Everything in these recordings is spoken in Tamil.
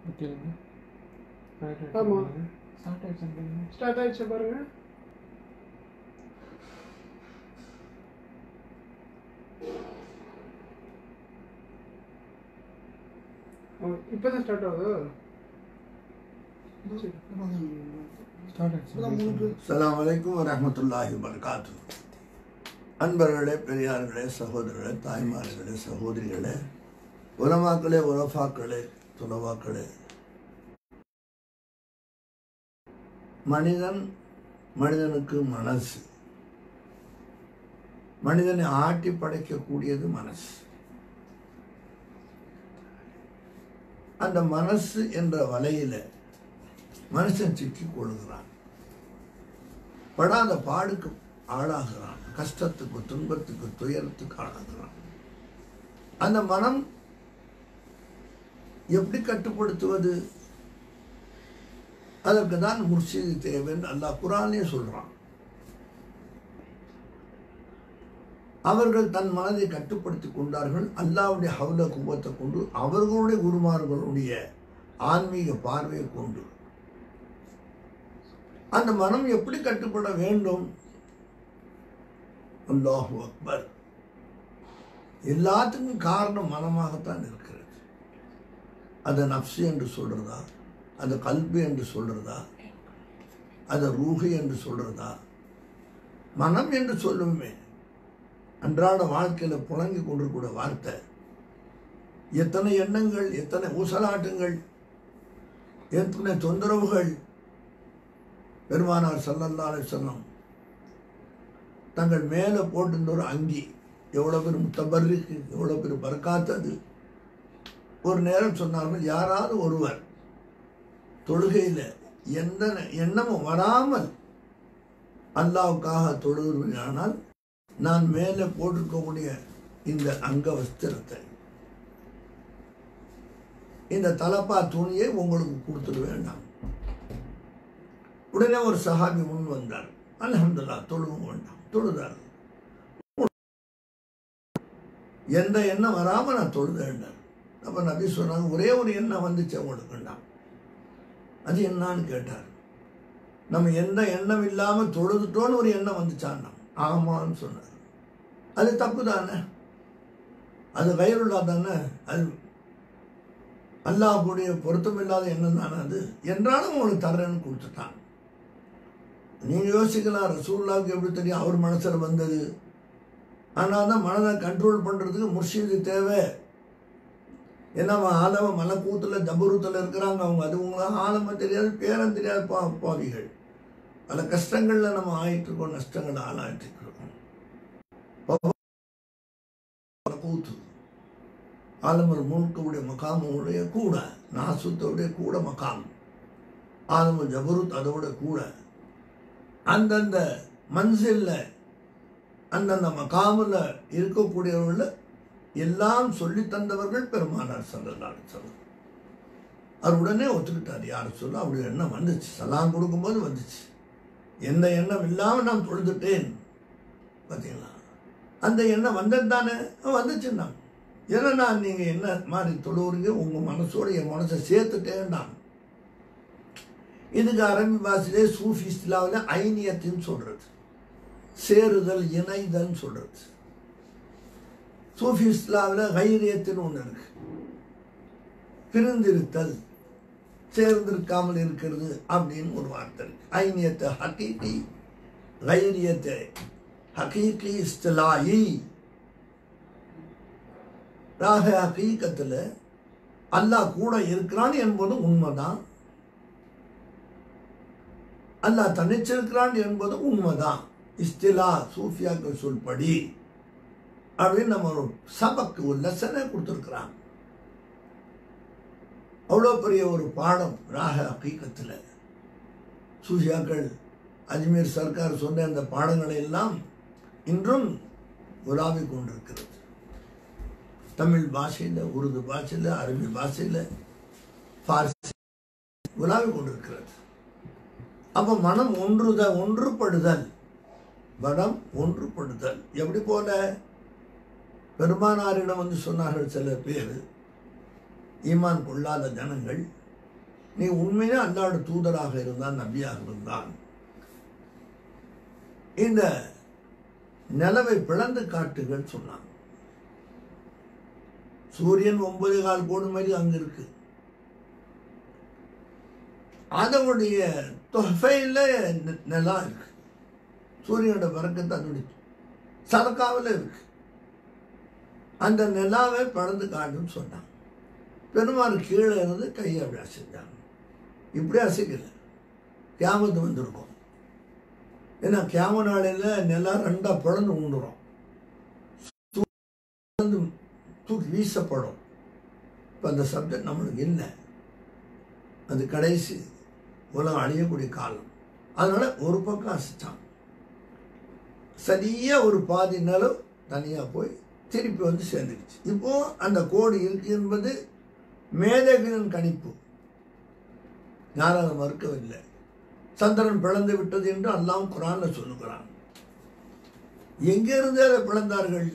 ஓகேங்க. ஆமாம், ஸ்டார்ட் ஆயிடுச்சுங்க. ஸ்டார்ட் ஆகிடுச்சு பாருங்க. இப்போ தான் ஸ்டார்ட் ஆகுது. ஸ்டார்ட் ஆயிடுச்சு. அஸ்ஸலாமு அலைக்கும் வரஹ்மத்துல்லாஹி வபரகாத்துஹு. அன்பர்களே, பெரியார்களே, சகோதரர்களே, தாய்மார்களே, சகோதரிகளே, உலமாக்களே, உலஃபாக்களே, துலவாக்களே, மனிதனுக்கு மனசு, மனிதனை ஆட்டி படைக்கக்கூடியது மனசு. அந்த மனசு என்ற வலையில மனுஷன் சிக்கிக் கொள்கிறான், படாத பாடுக்கு ஆளாகிறான், கஷ்டத்துக்கு, துன்பத்துக்கு, துயரத்துக்கு ஆளாகிறான். அந்த மனம் எப்படி கட்டுப்படுத்துவது? அதற்கு தான் முர்ஷிது தேவை என்று அல்லாஹ் குர்ஆனிலே சொல்றான். அவர்கள் தன் மனதை கட்டுப்படுத்திக் கொண்டார்கள் அல்லாஹ்வுடைய ஹவ்ல குவத்தை கொண்டு, அவர்களுடைய குருமார்களுடைய ஆன்மீக பார்வையை கொண்டு. அந்த மனம் எப்படி கட்டுப்பட வேண்டும்? அல்லாஹு அக்பர். எல்லாத்துக்கும் காரணம் மனமாகத்தான் இருக்கிறது. அதை நஃப்ஸு என்று சொல்றதா, அதை கல்பு என்று சொல்றதா, அதை ரூஹி என்று சொல்றதா? மனம் என்று சொல்லுமே அன்றாட வாழ்க்கையில புழங்கி கொண்டிருக்கிற வார்த்தை. எத்தனை எண்ணங்கள், எத்தனை ஊசலாட்டங்கள், எத்தனை தொந்தரவுகள். பெருமானார் ஸல்லல்லாஹு அலைஹி வஸல்லம் தங்கள் மேலே போட்டிருந்த ஒரு அங்கி எவ்வளோ பேர் முத்தபர்ரிக்கு, எவ்வளோ பேர் பரக்காத்தது. ஒரு நேரம் சொன்னார்கள், யாராவது ஒருவர் தொழுகையில் எந்த எண்ணமும் வராமல் அல்லாஹ்வுக்காக தொழுகிறானால் நான் மேலே போட்டிருக்கக்கூடிய இந்த அங்க வஸ்திரத்தை, இந்த தலப்பா துணியை உங்களுக்கு கொடுத்துட வேண்டாம். உடனே ஒரு சஹாபி முன் வந்தார். அல்ஹம்துலில்லாஹ், தொழுவும் வேண்டாம். தொழுதார். எந்த எண்ணம் வராமல் நான் தொழுத வேண்டாம். அப்போ நபி சொன்னாங்க, ஒரே ஒரு எண்ணம் வந்துச்சு உங்களுக்கு வேண்டாம். அது என்னான்னு கேட்டார். நம்ம எந்த எண்ணம் இல்லாமல் தொழுதுட்டோன்னு ஒரு எண்ணம் வந்துச்சான். ஆமான்னு சொன்னார். அது தப்பு தானே, அது கயிறுள்ளா தானே, அது அல்லாஹ்வுடைய பொருத்தமில்லாத எண்ணம் தானே அது என்றாலும் உங்களுக்கு தர்றேன்னு கொடுத்துட்டான். நீங்க யோசிக்கலாம், ரசூலுல்லாஹ்வுக்கு எப்படி தெரியும் அவர் மனசுல வந்தது? ஆனால் தான் மனதை கண்ட்ரோல் பண்றதுக்கு முர்ஷிது தேவை. ஏன்னா ஆலம மலக்கூத்துல ஜபரூத்தில் இருக்கிறாங்க அவங்க. அது உங்களுக்கு ஆலம தெரியாது, பேரம் தெரியாது. பாவிகள் பல கஷ்டங்கள்ல நம்ம ஆயிட்டு இருக்கோம், நஷ்டங்கள் ஆளாயிட்டு இருக்கோம். மலக்கூத்து ஆலமல் முழுக்கவுடைய மகாமுடைய கூட, நாசுத்தோடைய கூட மகாம், ஆலமல் ஜபரூத் அதோட கூட. அந்தந்த மன்சில்ல, அந்தந்த மகாமில் இருக்கக்கூடியவர்கள் எல்லாம் சொல்லி தந்தவர்கள் பெருமானார் ஸல்லல்லாஹு அலைஹி வஸல்லம். அவர் உடனே ஒத்துக்கிட்டார். யார் சொல்ல அப்படி எண்ணம் வந்துச்சு, சலாம் கொடுக்கும்போது வந்துச்சு. எந்த எண்ணம் இல்லாமல் நான் தொழுதுட்டேன். பார்த்தீங்களா, அந்த எண்ணம் வந்தது தானே, வந்துச்சுன்னா. ஏன்னா நீங்கள் என்ன மாதிரி தொழுவுறீங்க, உங்கள் மனசோட என் மனசை சேர்த்துட்டேன்டான். இதுக்கு அரபி பாஷையிலே சூஃபி இஸ்லாமில் ஐனியத்தின்னு சொல்றது, சேருதல், இணைதல் சொல்றது. சூஃபி இஸ்லாமில் கைரியத்தின்னு ஒன்று இருக்கு, பிரிந்திருத்தல், சேர்ந்திருக்காமல் இருக்கிறது அப்படின்னு ஒரு வார்த்தை இருக்கு. ஐனியத்தை ஹகீகி, கைரியத்தை ஹகீகி, இஸ்திலாயி. ராக ஹகீகத்தில் அல்லாஹ் கூட இருக்கிறான் என்பது உண்மைதான், அல்லாஹ் தனிச்சிருக்கிறான் என்பது உண்மைதான். இஸ்திலா சூஃபியாக்கள் சொல்படி அப்படின்னு நம்ம ஒரு சபக்கு, ஒரு லெசனை கொடுத்துருக்குறாங்க. அவ்வளோ பெரிய ஒரு பாடம் ராக ஹகீகத்தில். சூஃபியாக்கள், அஜ்மீர் சர்க்கார் சொன்ன அந்த பாடங்களை எல்லாம் இன்றும் உலாவிக் கொண்டிருக்கிறது. தமிழ் பாஷையில், உருது பாஷையில், அரபி பாஷையில், பார்சி உலாவிக் கொண்டிருக்கிறது. அப்போ மனம் ஒன்றுபடுதல், மனம் ஒன்றுபடுதல். எப்படி போல பெருமானாரிடம் வந்து சொன்னார்கள் சில பேர், ஈமான் கொள்ளாத ஜனங்கள், நீ உண்மையிலே அல்லாஹ்வுடைய தூதராக இருந்தால், நபியாக இருந்தால், இந்த நிலவை பிளந்து காட்டுகள் சொன்னாங்க. சூரியன் 9.25 கோடி மாதிரி அங்க இருக்கு. அதனுடைய தொகையில நிலம் இருக்கு. சூரியனோட வரக்கத்தை அதனுடைய சலக்காவில் இருக்கு. அந்த நிலாவை பிளந்து காட்டுன்னு சொன்னாங்க. பெருமாள் கீழே இருந்து கையை அப்படி அசைஞ்சாங்க. இப்படி அசைக்கல, கியாமத்து வந்திருக்கும். ஏன்னா கியாம நாளையில் நிலம் 2 பிளந்து உண்டுரும், தூக்கி வீசப்படும். இப்போ அந்த சப்ஜெக்ட் நம்மளுக்கு இல்லை. அது கடைசி உலகம் அழியக்கூடிய காலம். அதனால ஒரு பக்கம் அசைச்சாங்க. சரியா ஒரு பாதி நிலம் தனியாக போய் திருப்பி வந்து சேர்ந்துருச்சு. இப்போ அந்த கோடு இருக்கு என்பது மேதகின் கணிப்பு. யாரும் அதை மறுக்கவில்லை. சந்திரன் பிளந்து விட்டது என்று அல்லாஹ் குர்ஆன்ல சொல்லுகிறான். எங்கிருந்து அதை பிளந்தார்கள்?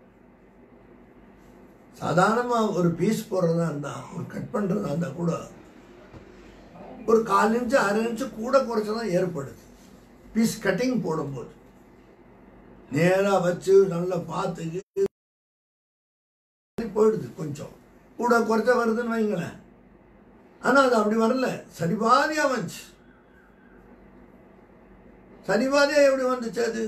சாதாரணமாக ஒரு பீஸ் போடுறதா இருந்தா, ஒரு கட் பண்ணுறதா இருந்தால் கூட ஒரு 4 இன்ச்சு 6 இன்ச்சு கூட குறைச்சதான் ஏற்படுது. பீஸ் கட்டிங் போடும்போது நேராக வச்சு நல்லா பார்த்து போயிடுது. கொஞ்சம் கூட குறைச்ச வருதுன்னு வைங்களேன். ஆனால் அது அப்படி வரல, சரிபாதியாக வந்துச்சு. சரிபாதியாக எப்படி வந்துச்சு அது?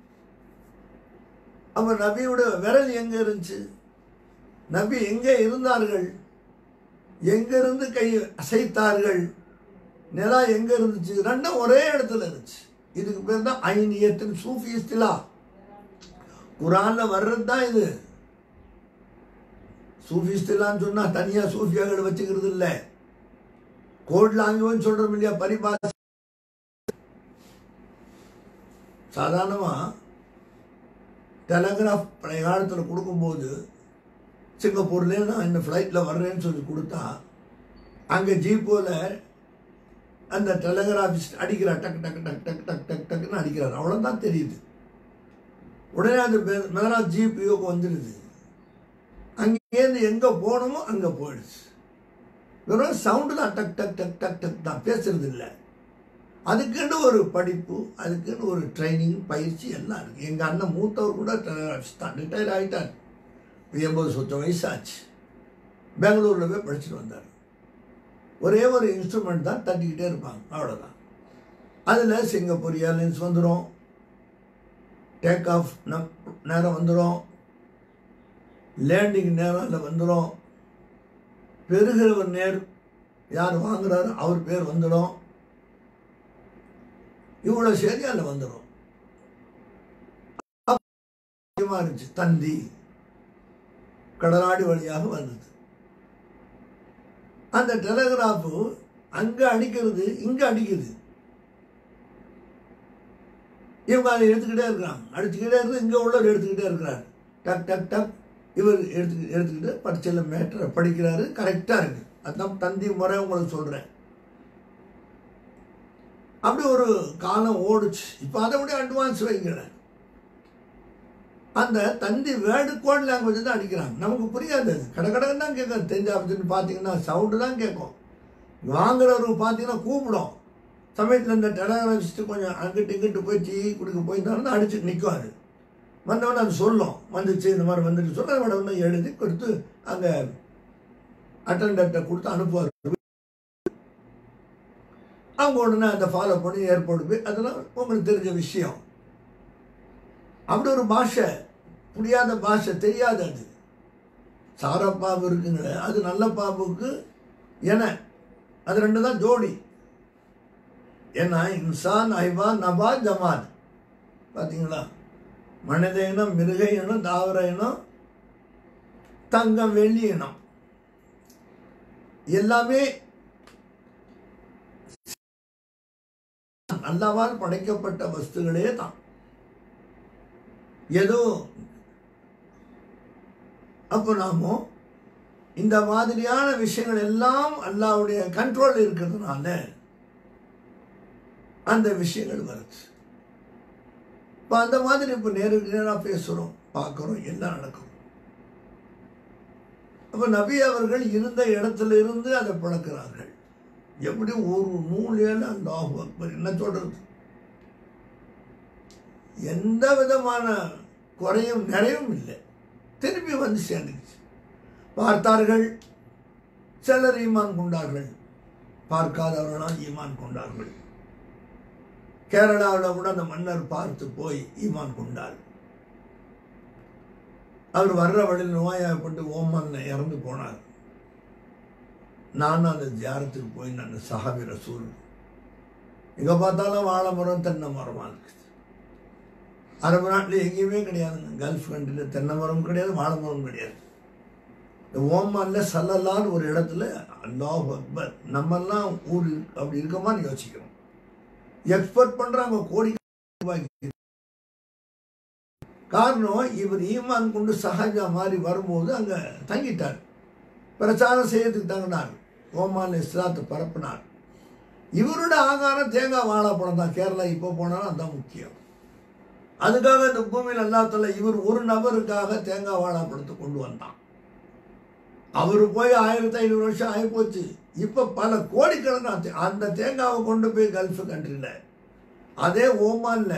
அப்போ நபியோட விரல் எங்கே இருந்துச்சு? நபி எங்கே இருந்தார்கள்? எங்கிருந்து கை அசைத்தார்கள்? நிலா எங்கே இருந்துச்சு? ரெண்டும் ஒரே இடத்துல இருந்துச்சு. இதுக்கு பேர் தான் ஐனியத்தின் சூஃபி இஸ்திலா. குர்ஆன்ல வர்றது தான் இது. சூஃபி இஸ்திலான்னு சொன்னால் தனியாக சூஃபியாக்களை வச்சுக்கிறது இல்லை. கோட்ல அங்கேன்னு சொல்கிறோம் இல்லையா, பரிபாஷை. சாதாரணமாக டெலகிராஃப் பழைய காலத்தில் கொடுக்கும்போது, சிங்கப்பூர்லேயே நான் இந்த ஃப்ளைட்டில் வர்றேன்னு சொல்லி கொடுத்தா, அங்கே ஜீப்போவில் அந்த டெலகிராஃபிஸ்ட் அடிக்கிறார். டக்கு டக்கு டக்கு டக்கு டக்கு டக்கு டக்குன்னு அடிக்கிறார். அவ்வளோதான் தெரியுது. உடனே அந்த மெதராஸ் ஜிபிஓக்கு வந்துடுது. அங்கேருந்து எங்கே போகணுமோ அங்கே போயிடுச்சு. வெறும் சவுண்டு தான், டக் டக் டக் டக் டக் தான், பேசுறது இல்லை. அதுக்குன்னு ஒரு படிப்பு, அதுக்குன்னு ஒரு ட்ரைனிங், பயிற்சி எல்லாம் இருக்குது. எங்கள் அண்ணன் மூத்தவர் கூட டெலகிராஃபிஸ்ட் தான், ரிட்டையர் ஆகிட்டார். 80 வயசு ஆச்சு. பெங்களூரில் போய் படிச்சுட்டு வந்தார். ஒரே ஒரு இன்ஸ்ட்ருமெண்ட் தான், தட்டிக்கிட்டே இருப்பாங்க, அவ்வளோதான். அதில் சிங்கப்பூர் ஏர்லைன்ஸ் வந்துடும், டேக் ஆஃப் நேரம் வந்துடும், லேண்டிங் நேரம் அதில் வந்துடும், பெறுகிறவர் நேர் யார் வாங்குறாரு அவர் பேர் வந்துடும். இவ்வளோ சரி அதில் வந்துடும். இருந்துச்சு, தந்தி கடலாடி வழியாக வந்தது. அந்த டெலகிராஃபு அங்கே அடிக்கிறது, இங்கே அடிக்குது. இவங்க அதை எடுத்துக்கிட்டே இருக்கிறாங்க, அடிச்சுக்கிட்டே இருந்து இங்கே உள்ளவர் எடுத்துக்கிட்டே இருக்கிறார். டக் டக் டக் இவர் எடுத்துக்கிட்டு பரீட்சையில் மேட்டரை படிக்கிறாரு. கரெக்டாக இருக்குது. அதுதான் தந்தி முறை உங்களுக்கு சொல்கிறேன். அப்படி ஒரு காலம் ஓடுச்சு. இப்போ அதை விட அட்வான்ஸ் வைக்கிறேன். அந்த தந்தி வேர்டு கோட் லாங்குவேஜ் தான் அடிக்கிறாங்க. நமக்கு புரியாது. அது கடகடன்னு தான் கேட்கும். தெரிஞ்சாப்புன்னு பார்த்தீங்கன்னா சவுண்டு தான் கேட்கும். வாங்குறவருக்கு பார்த்தீங்கன்னா கூப்பிடும். சமயத்தில் இந்த டெலகிராஃபிஸ்ட்டு கொஞ்சம் அங்கிட்டு இங்கிட்டு போய் டீ குடிக்க போயிருந்தாருன்னா அடிச்சுட்டு நிற்கும். அது வந்தவொடனே அது சொல்லும், வந்துச்சு இந்த மாதிரி வந்துட்டு சொல்ல உடனே எழுதி கொடுத்து அங்கே அட்டண்டர்கிட்ட கொடுத்து அனுப்புவார். அவங்க உடனே அதை ஃபாலோ பண்ணி ஏற்பாடு போய், அதெல்லாம் உங்களுக்கு தெரிஞ்ச விஷயம். அப்படி ஒரு பாஷை, புரியாத பாஷை, தெரியாது. அது சாரப்பாம்பு இருக்குங்களே, அது நல்ல பாம்புக்கு என அது 2 தான் ஜோடி. ஏன்னா இன்சான், ஐவான், நபா, ஜமாத். பார்த்தீங்களா? மனித இனம், மிருக இனம், தாவர இனம், தங்கம், வெள்ளி இனம் எல்லாமே அல்லாஹ்வால் படைக்கப்பட்ட வஸ்துகளே தான். ஏதோ அப்போ நாமோ இந்த மாதிரியான விஷயங்கள் எல்லாம் அல்லாஹ்வுடைய கண்ட்ரோல் இருக்கிறதுனால அந்த விஷயங்கள் வருது. இப்போ அந்த மாதிரி இப்போ நேருக்கு நேராக பேசுகிறோம், பார்க்குறோம், எல்லாம் நடக்கும். அப்போ நபி அவர்கள் இருந்த இடத்துல இருந்து அதை பழக்கிறார்கள். எப்படி ஒரு நூலேல அல்லாஹு அக்பர் என்ன சொல்றது, எந்த விதமான குறையும் நிறைவும் இல்லை. திருப்பி வந்து சேர்ந்துச்சு. பார்த்தார்கள், சிலர் ஈமான் கொண்டார்கள், பார்க்காதவர்களால் ஈமான் கொண்டார்கள். கேரளாவில் கூட அந்த மன்னர் பார்த்து போய் ஈமான் கொண்டார். அவர் வர்ற வழியில் நோயாகப்பட்டு ஓமான்ல இறந்து போனார். நானும் அந்த ஜியாரத்துக்கு போய் நான் சஹாபி ரசூல், எங்கே பார்த்தாலும் வாழை மரம் தென்னை மரமாக இருக்குது. அரபு நாட்டில் எங்கேயுமே கிடையாதுங்க. கல்ஃப் கண்ட்ரியில் தென்னை மரம் கிடையாது, வாழை மரம் கிடையாது. இந்த ஓமான்ல சல்லல்லான்னு ஒரு இடத்துல அல்லாஹ் அக்பர், நம்மெல்லாம் ஊர் அப்படி இருக்கமான்னு யோசிக்கிறோம். எக்ஸ்போர்ட் பண்ணுறாங்க கோடி ரூபாய்க்கு. காரணம், இவர் ஈமான் கொண்டு சஹாஜா மாதிரி வரும்போது அங்கே தங்கிட்டார், பிரச்சாரம் செய்யறதுக்கு தங்கினார், ஓமான் இஸ்லாத்தை பரப்பினார். இவரோட ஆகாரம் தேங்காய் வாழைப்பழம் தான். கேரளா இப்போ போனாலும் அதுதான் முக்கியம். அதுக்காக இந்த பூமியில் அல்லாஹ் இவர் ஒரு நபருக்காக தேங்காய் வாழைப்பழத்தை கொண்டு வந்தான். அவரு போய் 1500 வருஷம் ஆகி போச்சு. இப்போ பல கோடிக்கணக்கான அந்த தேங்காவை கொண்டு போய் கல்ஃப் கண்ட்ரியில், அதே ஓமான்ல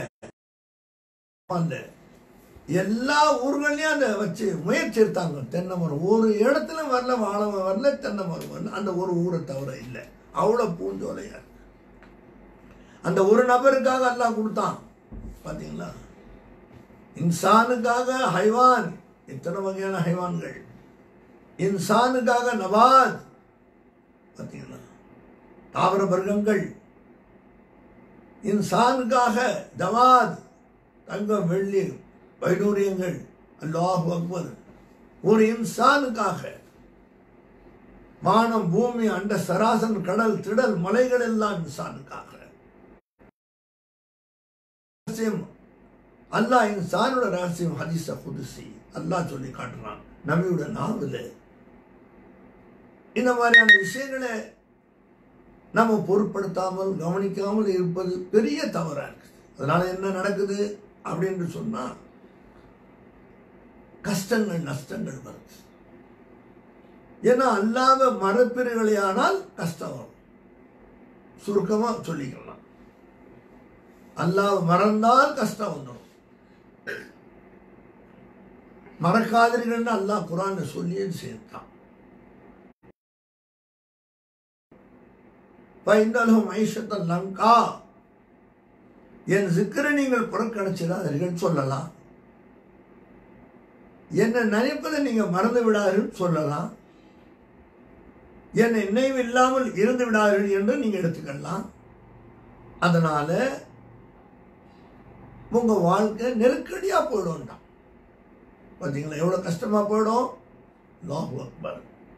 எல்லா ஊர்களையும் அதை வச்சு முயற்சி எடுத்தாங்க. தென்னை மரம் ஒரு இடத்துல வரல, வாழை வரல, தென்னை மரம் வரல, அந்த ஒரு ஊரை தவிர இல்லை. அவ்வளோ பூஞ்சோலையா அந்த ஒரு நபருக்காக எல்லாம் கொடுத்தான். பார்த்தீங்களா, இன்சானுக்காக ஹைவான், எத்தனை வகையான ஹைவான்கள், இன்சானுக்காக நவாத், பார்த்தீங்களா தாவர வர்க்கங்கள், இன்சானுக்காக ஜவாத், தங்கம் வெள்ளி வைடூரியங்கள். அல்லாஹு அக்பர். ஒரு இன்சானுக்காக வானம் பூமி அண்ட சராசன் கடல் திடல் மலைகள் எல்லாம் இன்சானுக்காக. அல்லாஹ் இன்சானோட ரகசியம் ஹதீஸ குதுசி அல்லாஹ் சொல்லி காட்டுறான் நபியோட நாவல. இந்த மாதிரியான விஷயங்களை நம்ம பொருட்படுத்தாமல் கவனிக்காமல் இருப்பது பெரிய தவறா இருக்கு. அதனால என்ன நடக்குது அப்படின்னு சொன்னா, கஷ்டங்கள் நஷ்டங்கள் வருது. ஏன்னா அல்லாத மரப்பிரிகளையானால் கஷ்டம் வரும். சுருக்கமா சொல்லிக்கலாம், அல்லாஹ் மறந்தால் கஷ்டம் வந்துடும். மறக்காதீர்கள் அல்லாஹ் குர்ஆன்ல சொல்லியே சேர்த்தான். பைந்தலஹும் ஐஷத்தன் லங்கா, என் சிக்கரை நீங்கள் புறக்கணிச்சிடாதீர்கள் சொல்லலாம். என்னை நினைப்பதை நீங்க மறந்து விடாதீர்கள் சொல்லலாம். என்னை நினைவு இல்லாமல் இருந்து விடாதீர்கள் என்று நீங்க எடுத்துக்கலாம். அதனால உங்க வாழ்க்கை நெருக்கடியா போயிடும். பார்த்தீங்களா எவ்வளவு கஷ்டமா போயிடும். அல்லாஹு அக்பர்.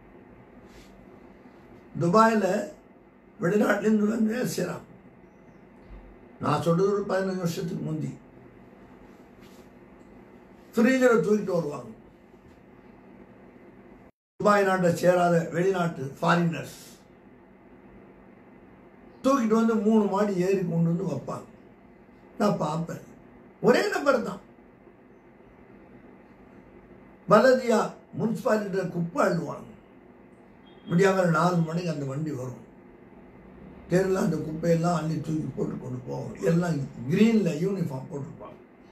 துபாயில் வெளிநாட்டிலிருந்து வந்து வேலை செய்கிறான். நான் சொல்றது ஒரு 15 வருஷத்துக்கு முந்தி. ஃப்ரீஜரை தூக்கிட்டு வருவாங்க. துபாய் நாட்டை சேராத வெளிநாட்டு ஃபாரினர்ஸ் தூக்கிட்டு வந்து 3 மாடி ஏறி கொண்டு வந்து வைப்பாங்க. நான் பார்ப்பேன். ஒரே நபர் தான். பலதியா முனிசிபாலிட்டியில் குப்பை அள்ளுவாங்க. விடியாமல் 4 மணிக்கு அந்த வண்டி வரும். தெருவில் அந்த குப்பையெல்லாம் அள்ளி தூக்கி போட்டு கொண்டு போவாங்க. எல்லாம் கிரீனில் யூனிஃபார்ம் போட்டிருப்பாங்க.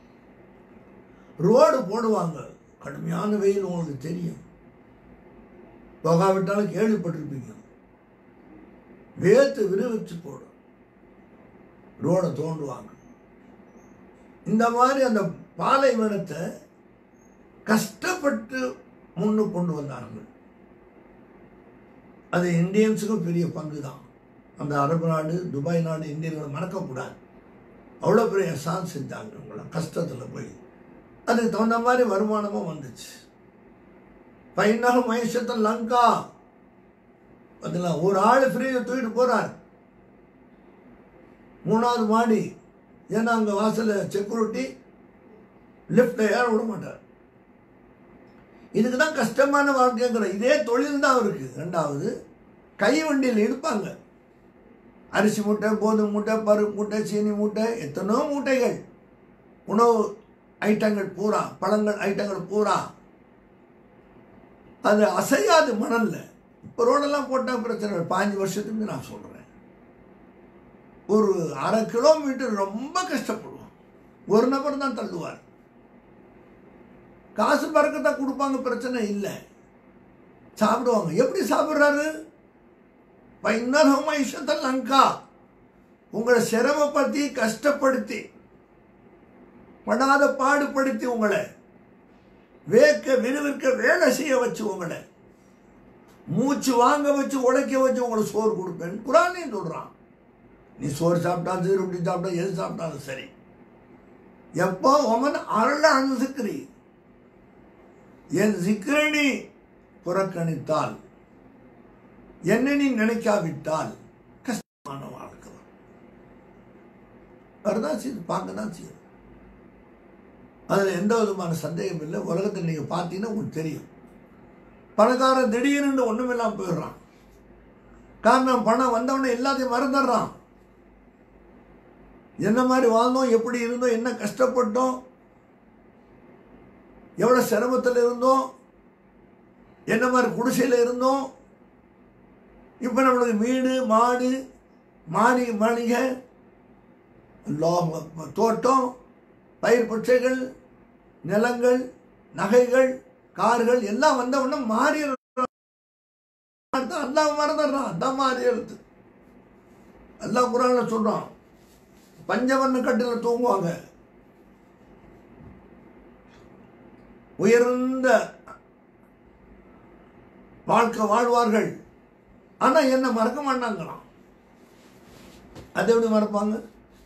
ரோடு போடுவாங்க. கடுமையான வெயில் உங்களுக்கு தெரியும். போகாவிட்டாலும் கேள்விப்பட்டிருப்பீங்க. வேத்து விரிவிச்சு போடும். ரோடை தோண்டுவாங்க. இந்த மாதிரி அந்த பாலைவனத்தை கஷ்டப்பட்டு முன்னு கொண்டு வந்தார்கள். அது இந்தியன்ஸுக்கும் பெரிய பங்கு தான். அந்த அரபு நாடு துபாய் நாடு இந்தியர்களை மறக்கக்கூடாது. அவ்வளோ பெரிய எஹ்சான் செஞ்சாங்க. அவங்கள கஷ்டத்தில் போய் அதுக்கு தகுந்த மாதிரி வருமானமும் வந்துச்சு. பையனாலும் மகேஷத்தை லங்கா பார்த்தீங்களா, ஒரு ஆள் ஃப்ரீயை தூக்கிட்டு போறார் 3வது மாடி. ஏன்னா அங்கே வாசலில் செக்யூரிட்டி லிஃப்டில் ஏற விட மாட்டார். இதுக்கு தான் கஷ்டமான வாழ்க்கைங்கிற இதே தொழில் தான் அவருக்கு. 2வது கை வண்டியில் எடுப்பாங்க. அரிசி மூட்டை, கோதுமை மூட்டை, பருப்பு மூட்டை, சீனி மூட்டை, எத்தனோ மூட்டைகள், உணவு ஐட்டங்கள் பூரா, பழங்கள் ஐட்டங்கள் பூரா. அது அசையாது மணல்ல. இப்போ ரோடெல்லாம் போட்டால் பிரச்சனை. 5 வருஷத்துக்கு நான் சொல்கிறேன். ஒரு 1/2 கிலோமீட்டர் ரொம்ப கஷ்டப்படுவோம். ஒரு நபர் தான் தள்ளுவார். காசு பறக்கத்தான் கொடுப்பாங்க, பிரச்சனை இல்லை, சாப்பிடுவாங்க. எப்படி சாப்பிட்றாரு? லங்கா உங்களை சிரமப்படுத்தி கஷ்டப்படுத்தி படாத பாடுபடுத்தி உங்களை வேக்க விறுவிற்க வேலை செய்ய வச்சு உங்களை மூச்சு வாங்க வச்சு உழைக்க வச்சு உங்களை சோறு கொடுப்பேன் குர்ஆன்லயும் சொல்றான். நீ சோறு சாப்பிட்டாலும் ரொட்டி சாப்பிட்டா எது சாப்பிட்டாலும் சரி, எப்போ உமன் அருள அனுசிக்கிறீ என் சிக்கரணி புறக்கணித்தால், என்னை நீ நினைக்காவிட்டால் கஷ்டமான வாழ்க்கை வரதான் செய்யுது, பார்க்க தான் செய்யுது. அதில் எந்த விதமான சந்தேகம் இல்லை. உலகத்தில் நீங்கள் பார்த்தீங்கன்னா உங்களுக்கு தெரியும், பணக்காரன் திடீர்னு ஒன்றுமில்லாமல் போயிடுறான். காரணம் பணம் வந்தவொடனே எல்லாத்தையும் மறந்துடுறான். என்ன மாதிரி வாழ்ந்தோம், எப்படி இருந்தோம், என்ன கஷ்டப்பட்டோம், எவ்வளோ சிரமத்தில் இருந்தோம், என்ன மாதிரி குடிசையில் இருந்தோம். இப்போ நம்மளுக்கு வீடு மாடு மாளிகை தோட்டம் பயிர் பச்சைகள் நிலங்கள் நகைகள் கார்கள் எல்லாம் வந்தவொடனே மாறி அல்லாஹ் மறந்துடுறான். அதான் மாறிடுறது. அல்லாஹ் குர்ஆன்ல சொல்றான், பஞ்சவர்ண கட்டில தூங்குவாங்க, உயர்ந்த வாழ்க்கை வாழ்வார்கள், ஆனா என்ன மறக்க மாட்டாங்களாம். அதை எப்படி மறப்பாங்க?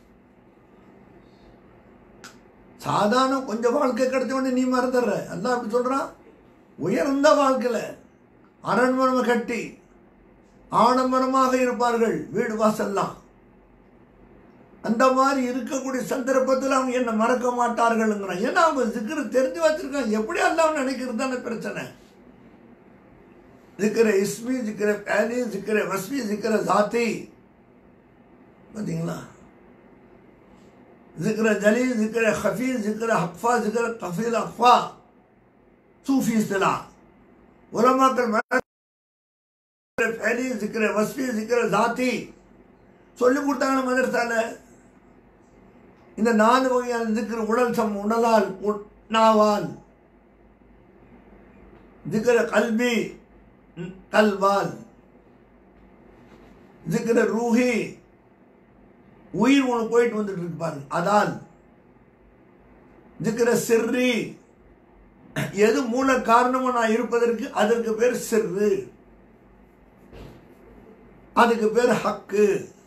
சாதாரண கொஞ்சம் வாழ்க்கை கிடைச்ச உடனே நீ மறந்துடுற. அல்லாஹ் அப்படி சொல்றான், உயர்ந்த வாழ்க்கையில அரண்மனை கட்டி ஆடம்பரமாக இருப்பார்கள் வீடு வாசல்லாம், அந்த மாதிரி இருக்கக்கூடிய சந்தர்ப்பத்தில் அவங்க என்ன மறக்க மாட்டார்கள்ங்கிறான். ஏன்னா அவங்க சிக்கரை தெரிஞ்சு வச்சிருக்காங்க. எப்படி அல்லாஹ் நினைக்கிறது தானே பிரச்சனை. जिक्र इस्मी, जिक्र पहली, जिक्र वस्मी, जिक्र जाती, பார்த்தீங்களா? जिक्र जली, जिक्र खफी, जिक्र हक्फा, जिक्र कफील अखफा, सूफी इस्तिलाह उलमा कर पहली, जिक्र वस्मी, जिक्र जाती சொல்லி கொடுத்தாங்க மதரசால. இந்த 4 வகையான जिक्र உடலால் நாவால், जिक्र कल्बी கல்வால், ஜிக்ர ரூஹி உயிர் ஒன்று போயிட்டு வந்துட்டு இருக்கு பாருங்க அதால், ஜிக்ர சிர்ரி எது மூல காரணமா நான் இருப்பதற்கு அதற்கு பேர் சிர்ரு, அதுக்கு பேர் ஹக்கு,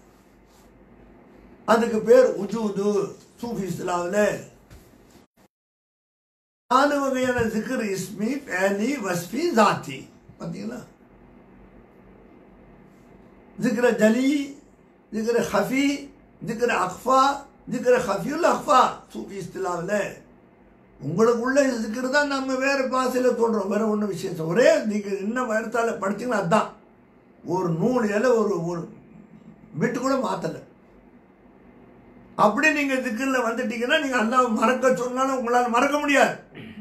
அதுக்கு பேர் உஜூது. சூஃபி இஸ்லாமில் 4 வகையான ஜிக்ர் இஸ்மி பேலி வஸ்பி ஜாத்தி. பார்த்தீங்களா? जिक्र जली, जिक्र खफी, जिक्र अखफा, जिक्र खफील अखफा सूफी इस्तिलाहல உங்களுக்குள்ள जिक्र தான் நம்ம வேற பாஷையில சொல்றோம். வேற ஒன்றும் விஷயம் ஒரே நீங்க என்ன வார்த்தால படிச்சீங்கன்னா அதான். ஒரு நூல் இலை ஒரு பிட்டு கூட மாத்தல. அப்படி நீங்க जिक्रல வந்துட்டீங்கன்னா நீங்க அல்லாஹ் மறக்க சொன்னாலும் உங்களால மறக்க முடியாது.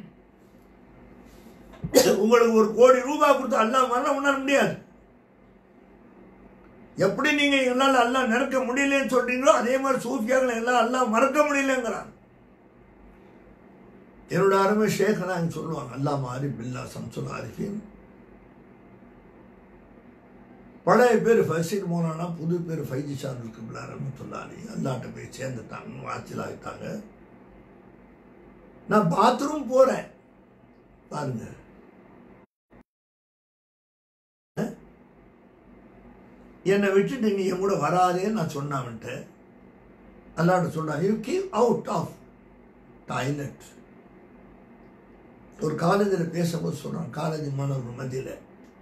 உங்களுக்கு 1 கோடி ரூபாய் கொடுத்து அல்லாஹ் மறக்க உணர முடியாது. எப்படி நீங்க என்னால அல்லாஹ் நினைக்க முடியலன்னு சொல்றீங்களோ அதே மாதிரி சூஃபியாக்களை எல்லாம் அல்லாஹ் மறக்க முடியலங்கிறான். என்னோட அருமை ஷேக்லாம் சொல்லுவாங்க, அல்லாஹ் ஆரிஃப் பில்லா சம்சுல் ஆரிஃபின். பழைய பேர் ஃபைசின் மௌலானா, புது பேர் ஃபைஜி ஷாருல் கிப்லா ரஹ்மத்துல்லாஹி அல்லாஹ்ட்ட போய் சேர்ந்துட்டாங்க, வாச்சில் ஆகிட்டாங்க. நான் பாத்ரூம் போறேன் பாருங்க, என்னை விட்டுட்டு நீ என் கூட வராதேன்னு நான் சொன்னான்ட்டு அல்லாஹ்ட்ட சொன்னான், you keep out of toilet. ஒரு காலேஜில் பேசும்போது சொல்றான், காலேஜ் மாணவர்கள் மத்தியில்,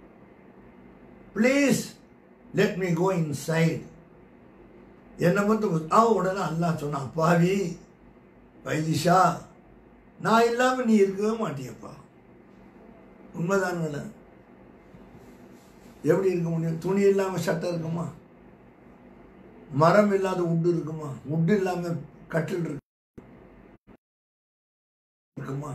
please let me go inside. என்னை மட்டும் உடனே அல்லாஹ் சொன்னான், அப்பாவி வைதிஷா, நான் இல்லாமல் நீ இருக்கவே மாட்டியப்பா. உண்மைதானுங்கள? எப்படி இருக்க முடியும்? துணி இல்லாமல் சட்டை இருக்குமா? மரம் இல்லாத உட்டு இருக்குமா? உட்டு இல்லாமல் கட்டில் இருக்குமா?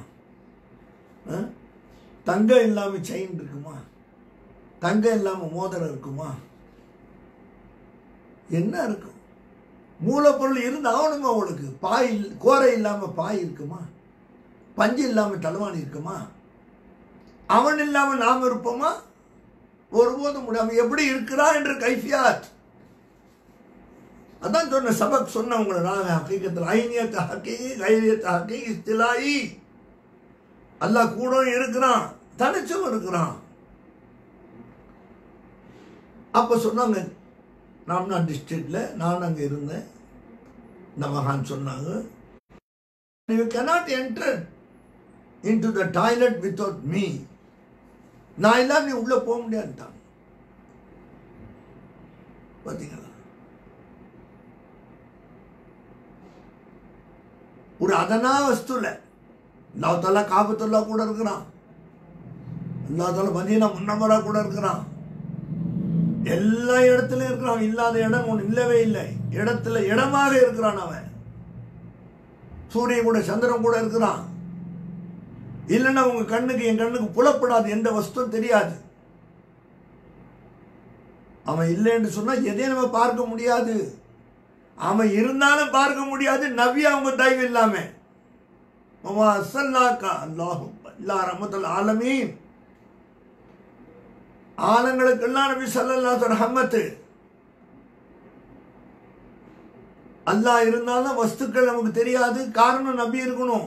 தங்கம் இல்லாமல் செயின் இருக்குமா? தங்கம் இல்லாமல் மோதிரம் இருக்குமா? என்ன இருக்கும்? மூலப்பொருள் இருந்து ஆகணுமா? அவளுக்கு பாய் கோரை இல்லாமல் பாய் இருக்குமா? பஞ்சு இல்லாமல் தலைவாணி இருக்குமா? அவன் இல்லாமல் நாம் இருப்போமா? ஒருபோதும் முடியாம எப்படி இருக்கிறா என்று கைஃபியாத். அதான் சொன்ன சபக் சொன்னவங்களை நான் ஹக்கீகத்தில் ஐனியத் ஹக்கி கைரியத் ஹக்கி இஸ்திலாயி. அல்லாஹ் கூட இருக்கிறான், தனிச்சும் இருக்கிறான். அப்போ சொன்னாங்க, ராம்னா டிஸ்ட்ரிக்ட்ல நான் அங்கே இருந்தேன். இந்த மகான் சொன்னாங்க, you cannot enter into the toilet without me. நான் எல்லாம் நீ உள்ள போக முடியாதுட்டாங்க. பார்த்தீங்களா? ஒரு அதனா வஸ்துல அல்லாஹ் தஆலா காபத்துல்லா கூட இருக்கிறான். அல்லாஹ் தஆலா மதீனா முன்னவரா கூட இருக்கிறான். எல்லா இடத்துலயும் இருக்கிறான். இல்லாத இடம் ஒன்று இல்லவே இல்லை. இடத்துல இடமாக இருக்கிறான் அவன். சூரியன் கூட சந்திரன் கூட இருக்கிறான். இல்லைன்னா உங்க கண்ணுக்கு என் கண்ணுக்கு புலப்படாது, எந்த வஸ்துவும் தெரியாது. அவன் இல்லைன்னு சொன்னா எதையும் நம்ம பார்க்க முடியாது. அவன் இருந்தாலும் பார்க்க முடியாது. நபி அவங்க தயவு இல்லாம ஆலமீன் ஆலங்களுக்கெல்லாம் நபி ஸல்லல்லாஹு அலைஹி ரஹ்மத்து. அல்லாஹ் இருந்தாலும் வஸ்துக்கள் நமக்கு தெரியாது. காரணம் நபி இருக்கணும்.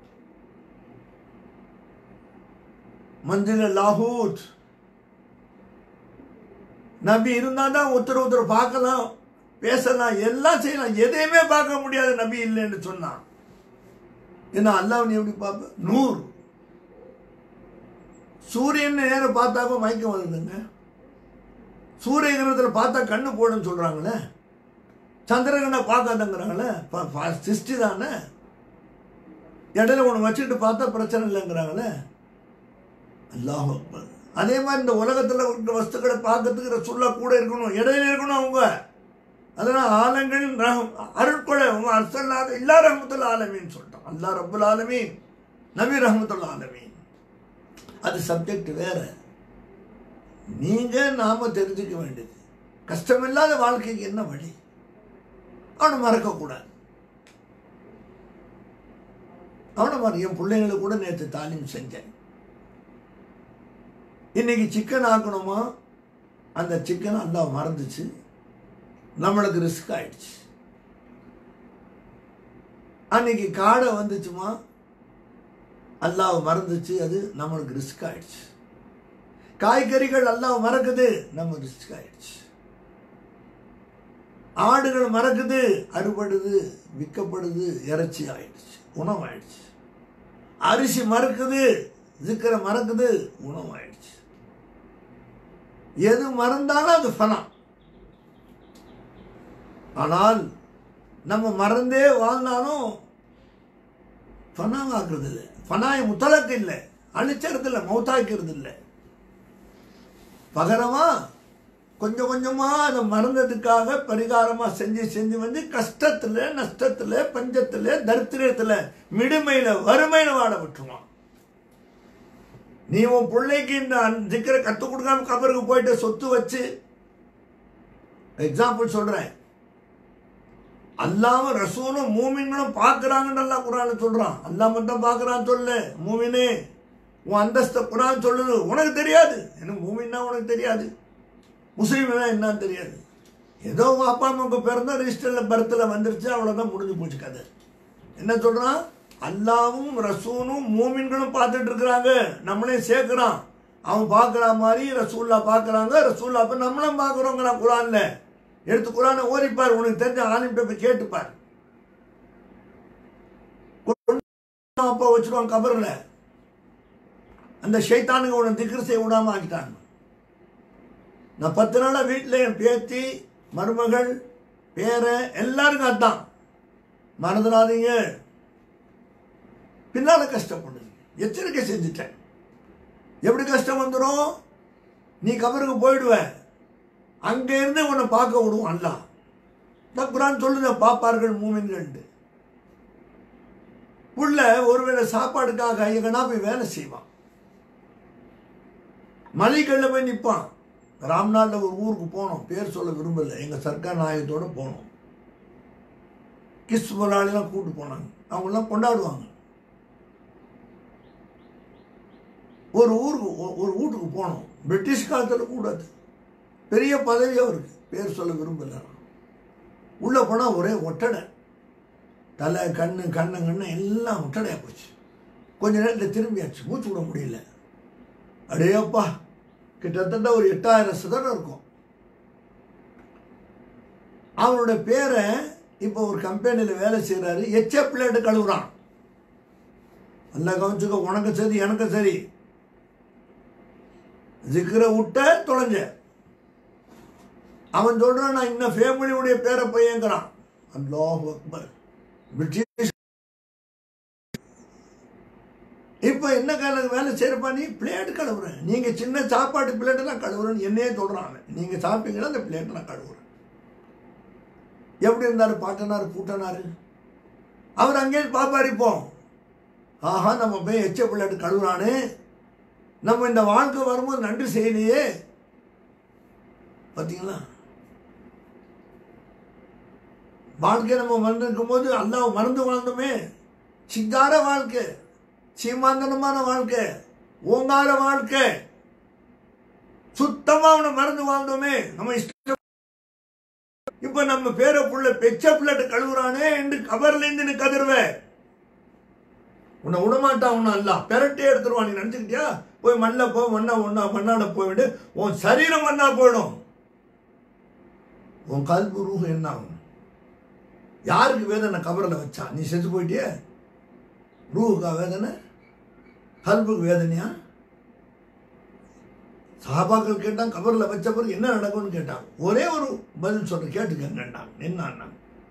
மஞ்சில லாஹூத் நபி இருந்தாதான் ஒருத்தர் பார்க்கலாம், பேசலாம், எல்லாம் செய்யலாம். எதையுமே பார்க்க முடியாது நபி இல்லைன்னு சொன்னான். ஏன்னா அல்லாஹ் நீ எப்படி பார்ப்ப? நூறு. சூரியன் நேரம் பார்த்தாப்ப மயக்கம் வருதுங்க. சூரிய கிரகத்தில் பார்த்தா கண்ணு போடுன்னு சொல்றாங்களே. சந்திரகனை பார்க்காதங்கிறாங்களே. சிருஷ்டி தானே. இடையில ஒன்று வச்சுக்கிட்டு பார்த்தா பிரச்சனை இல்லைங்கிறாங்களே. அல்லாஹ் அக்பர். அதே மாதிரி இந்த உலகத்தில் இருக்கிற வஸ்துக்களை பார்க்கறதுக்கு ரசூலுல்லாஹ் கூட இருக்கணும், இடையில இருக்கணும் அவங்க. அதனால ஆலங்களின் அருட்கொலை அர்சல்லாக இல்லா ரஹ்மத்துல் ஆலமீன் சொல்லிட்டோம். அல்லாஹ் ரப்புல் ஆலமீன், நபி ரஹ்மத்துல் ஆலமீன். அது சப்ஜெக்ட் வேற. நீங்க நாம தெரிஞ்சுக்க வேண்டியது கஷ்டமில்லாத வாழ்க்கைக்கு என்ன வழி. அவனை மறக்கக்கூடாது. அவனை மற. என் பிள்ளைங்களுக்கு கூட நேற்று தாலீம் செஞ்சேன். இன்னைக்கு சிக்கன் ஆக்கணுமா, அந்த சிக்கன் அல்லாஹ் மறந்துச்சு, நம்மளுக்கு ரிஸ்க் ஆயிடுச்சு. அன்னைக்கு காடை வந்துச்சுமா, அல்லாஹ் மறந்துச்சு, அது நம்மளுக்கு ரிஸ்க் ஆயிடுச்சு. காய்கறிகள் அல்லாஹ் மறக்குது, நம்ம ரிஸ்க் ஆயிடுச்சு. ஆடுகள் மறக்குது, அறுபடுது, விற்கப்படுது, இறைச்சி ஆயிடுச்சு, உணவாயிடுச்சு. அரிசி மறக்குது, ஜிக்கரை மறக்குது, உணவாயிடுச்சு. எது மறந்தாலும் அது ஃபனா. ஆனால் நம்ம மறந்தே வாழ்ந்தாலும் ஃபனாவாக்குறது இல்லை. ஃபனாய முத்தலக்கு இல்லை, அழிச்சறது இல்லை, மௌத்தாக்கிறது இல்லை. பகரமா கொஞ்சம் கொஞ்சமா அதை மறந்ததுக்காக பரிகாரமா செஞ்சு செஞ்சு வந்து கஷ்டத்துல, நஷ்டத்துல, பஞ்சத்துல, தரித்திரத்துல, மிடுமையில, வறுமையில வாட விட்டுருவான். நீ உன் பிள்ளைக்கு இந்த திக்கரை கற்றுக் கொடுக்காம கபருக்கு போயிட்டு சொத்து வச்சு, எக்ஸாம்பிள் சொல்றேன், அல்லாம ரசூலும் மூமின்களும் பார்க்கிறாங்கன்னு அல்லாஹ் குர்ஆன்ல சொல்றான். அல்லாஹ் மட்டும் பார்க்கறான்னு சொல்லு. மூமினே உன் அந்தஸ்தை குர்ஆன் சொல்லுது. உனக்கு தெரியாது. என்ன மூமின்னா உனக்கு தெரியாது, முஸ்லீம்னா என்னன்னு தெரியாது. ஏதோ உங்க அப்பா அம்மாவுக்கு பிறந்தா ரிஜிஸ்டர்ல பர்த்ல வந்துருச்சு, அவ்வளவுதான், முடிஞ்சு போச்சு கதை. என்ன சொல்றான்? அல்லாவும் ரசூலும் மூமின்களும் பார்த்துட்டு இருக்கிறாங்க, நம்மளையும் சேர்க்கிறான். அவன் பார்க்குற மாதிரி ரசூல்லா பார்க்குறாங்க, ரசூல்லா அப்போ நம்மளும் பார்க்குறோங்கிறான். குர்ஆன்ல எடுத்து குர்ஆனை ஓதிப்பார். உனக்கு தெரிஞ்ச ஆலிம்கிட்ட போய் கேட்டுப்பார். அப்பா வச்சுருவான் கபர்ல. அந்த ஷைத்தானுங்க உன திக்ர் செய்ய விடாம ஆக்கிட்டாங்க. நான் 10 நாளா வீட்டில் என் பேத்தி, மருமகள், பேர எல்லாருக்கும் அதான். மறந்துடாதீங்க, பின்னால கஷ்டப்படுது. எச்சரிக்கை செஞ்சுட்டேன். எப்படி கஷ்டம் வந்துடும்? நீ கபருக்கு போயிடுவ, அங்க இருந்து உன்னை பார்க்க விடுவான் அல்லாஹ். குர்ஆன் சொல்லுத பாப்பார்கள் மூமின்கள். புள்ள ஒருவேளை சாப்பாடுக்காக எங்கன்னா போய் வேலை செய்வான், மளிகைல போய் நிற்பான். ராம்நாட்டில் ஒரு ஊருக்கு போனோம், பேர் சொல்ல விரும்பல, எங்க சர்க்கார் நாயகத்தோட போனோம். கிஸ் முதலாளிலாம் கூப்பிட்டு போனாங்க. அவங்களாம் கொண்டாடுவாங்க. ஒரு வீட்டுக்கு போனோம். பிரிட்டிஷ் காலத்தில் கூடாது, பெரிய பதவியாக இருக்குது, பேர் சொல்ல விரும்பல. உள்ளே போனால் ஒரே ஒட்டடை, தலை கண்ணு எல்லாம் ஒட்டடையாக போச்சு. கொஞ்ச நேரத்தில் திரும்பியாச்சு, மூச்சு விட முடியல. அடேப்பா, கிட்டத்தட்ட ஒரு 8000 சதுரம் இருக்கும். அவனோட பேரை இப்போ ஒரு கம்பெனியில் வேலை செய்கிறாரு. எச்ச பிளேட்டு கழுவுறான். நல்லா கவனிச்சுக்க, உனக்கு சரி எனக்கு சரி, ஜிக்கிற விட்ட தொலைஞ்ச. அவன் சொல்றான், நான் இன்னும் ஃபேமிலியுடைய பேரை பையங்கிறான். அல்லாஹ் அக்பர். பிரிட்டிஷ் இப்போ என்ன காலம் வேலை செய்யறப்பா, நீ பிளேட்டு கழுவுறேன், நீங்க சின்ன சாப்பாட்டு பிளேட்டை நான் கழுவுறேன்னு என்னையே சொல்றாங்க. நீங்க சாப்பிட்டீங்கன்னா அந்த பிளேட்டை நான் கழுவுறேன். எப்படி இருந்தாரு பாட்டனாரு பூட்டனாரு? அவர் அங்கே பாப்பாரிப்போம், ஆஹா நம்ம போய் எச்ச பிளேட்டு கழுவுறானே, நம்ம இந்த வாழ்க்கை வரும்போது நன்றி செய்யலையே. பார்த்தீங்களா, வாழ்க்கை நம்ம மறந்துருக்கும் போது அல்லாஹ் மறந்து வாழ்ந்தோமே. சிங்கார வாழ்க்கை, சீமாந்தனமான வாழ்க்கை, ஓங்கார வாழ்க்கை, சுத்தமா அவனை மறந்து வாழ்ந்தோமே. நம்ம இஷ்டம். இப்ப நம்ம பேர புள்ள பெச்ச பிள்ளை கழுவுறானே என்று கபர்ல இருந்து கதறுவ. உன்னை விடமாட்டான். உன்னை அல்ல பெரட்டே எடுத்துருவான். நீ நினைச்சுக்கிட்டியா? போய் மண்ண போ, மண்ணாட போயிட்டு உன் சரீரம் மண்ணா போயிடும். உன் கல்பு ரூஹ் என்ன ஆகும்? யாருக்கு வேதனை கபரில் வச்சா? நீ செத்து போயிட்டிய. ரூஹுக்கா வேதனை? கல்புக்கு வேதனையா? சஹாபாக்கள் கேட்டான், கபரில் வச்ச பிறகு என்ன நடக்கும்னு கேட்டான். ஒரே ஒரு பதில் சொல்ற, கேட்டுக்கேன்டான். என்ன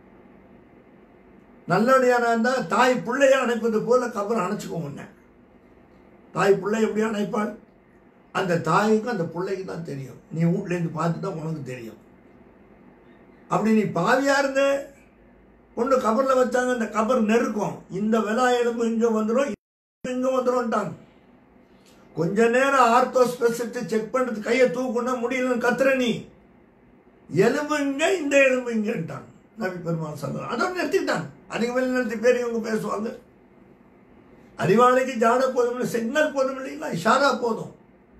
நல்லடியான இருந்தா தாய் பிள்ளைய அணைப்பது போல கபரை அணைச்சுக்கோங்க. தாய் பிள்ளை எப்படி அணைப்பாள்? அந்த தாய்க்கும் அந்த பிள்ளைக்கு தான் தெரியும். நீ வீட்டிலேருந்து பார்த்துட்டா உனக்கு தெரியும். அப்படி நீ பாவியா இருந்த கொண்டு கபரில் வச்சாங்க, அந்த கபர் நெருக்கும். இந்த விலா எலும்பு இங்கே வந்துடும், இங்கே வந்துடும். கொஞ்ச நேரம் ஆர்த்தோ ஸ்பெசிஸ்ட் செக் பண்ணுறது, கையை தூக்குன்னா முடியலன்னு கத்துற நீ. எலும்பு இங்கே, இந்த எலும்பு இங்கேன்ட்டான் நபி பெருமாள் சொல்றான். அதோட நிறுத்திட்டான். அதிக மேலே நிறுத்தி பேர் இவங்க பேசுவாங்க. அறிவாளிக்கு ஜாட போதும் இல்லை, சிக்னல் போதும் இல்லைங்களா, இஷாரா போதும்.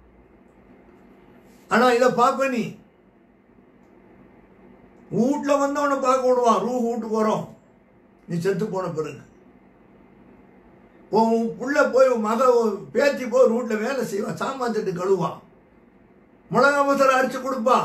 ஆனால் இதை பார்ப்ப நீ வீட்டில் வந்தவனை பார்க்க விடுவான். வீட்டுக்கு வரோம், நீ செத்து போன பிறகு உன் புள்ள போய் மக பேத்தி போய் வீட்டில் வேலை செய்வான், சாமான் தட்டு கழுவான், மிளகா மசாலா அரைச்சு கொடுப்பான்.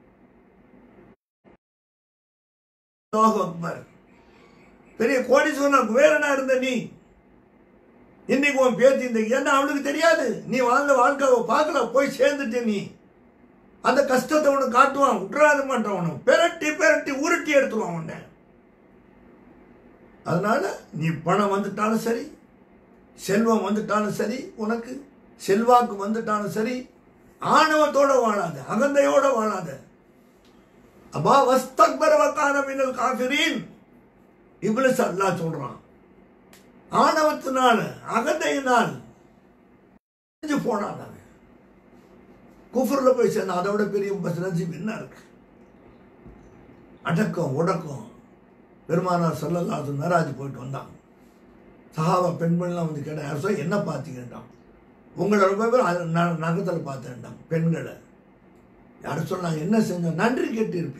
பெரிய கோடீஸ்வரன் வேற என்ன இருந்த நீ? இன்னைக்கு உன் பேத்தி இந்த என்ன அவனுக்கு தெரியாது. நீ வாழ்ந்த வாழ்க்கை பார்க்கல, போய் சேர்ந்துட்டு நீ அந்த கஷ்டத்தை உனக்கு காட்டுவான். விட்டுறாத மாட்டான். உனக்கு பெரட்டி உருட்டி எடுத்துருவான் உன்னை. அதனால நீ பணம் வந்துட்டாலும் சரி, செல்வம் வந்துட்டாலும் சரி, உனக்கு செல்வாக்கு வந்துட்டாலும் சரி, ஆணவத்தோட வாழாத, அகந்தையோட வாழாத. அபா வஸ்தக்பர வகான மினல் காஃபிரீன். இப்லிஸ் அல்லாஹ் சொல்றான், ஆணவத்தினால் அகந்தையினால் போனான். குஃபர்ல போய் சேர்ந்த அதோட பெரிய நசீப் என்ன இருக்கு? அடக்கம் உடக்கம். பெருமானார் ஸல்லல்லாஹு அலைஹி வஸல்லம் மேராஜ் போயிட்டு வந்தாங்க. சஹாபா பெண்கள்லாம் வந்து கேட்டான், யார் சொல்ல என்ன பார்த்தீங்கன்றான். உங்களை ரொம்ப பேர் நகத்தில் பார்த்தேன்டான். பெண்களை யார் சொன்னாங்க, என்ன செஞ்சோம்? நன்றி கேட்டு இருப்பீங்க.